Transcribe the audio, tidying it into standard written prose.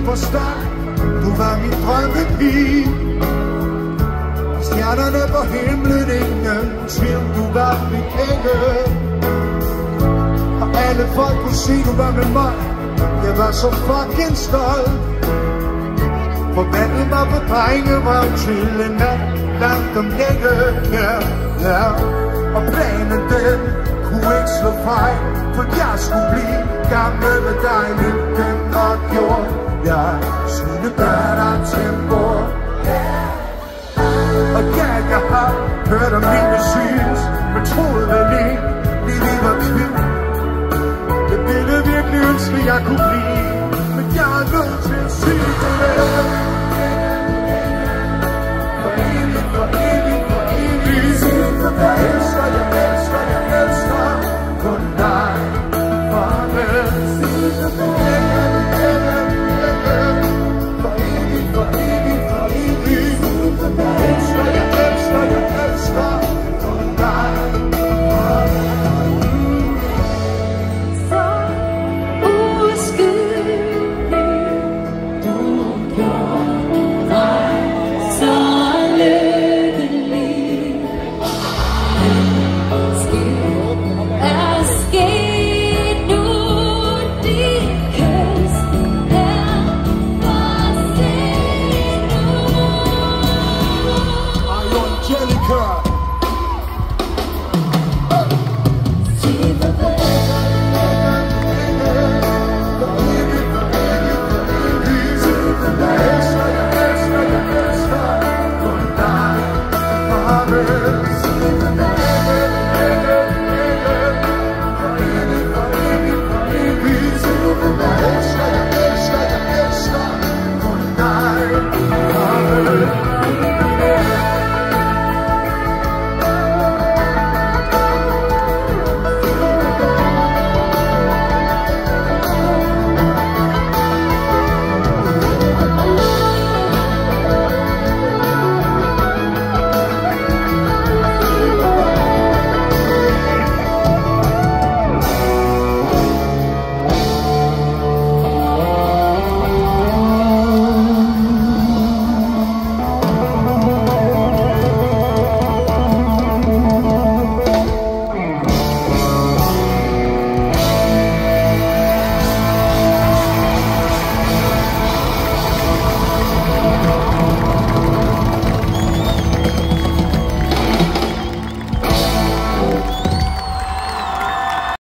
superstar. Du var min drømmepige. Stjernerne på himlen, ingen tvivl, du var mit engel. Og alle folk kunne se, du var med mig. Jeg var så fucking stolt. Forvandlet mig på drengerøv til en nat langt om længe, ja, ja. Og planen den kunne ikke slå fejl, for jeg skulle blive gammel med dig, men den var gjort. Jeg skulle gøre dig til mor. Og ja, jeg har hørt om mine syns, men troede vel ikke, det var kvind. Jeg ville virkelig ønske, jeg kunne blive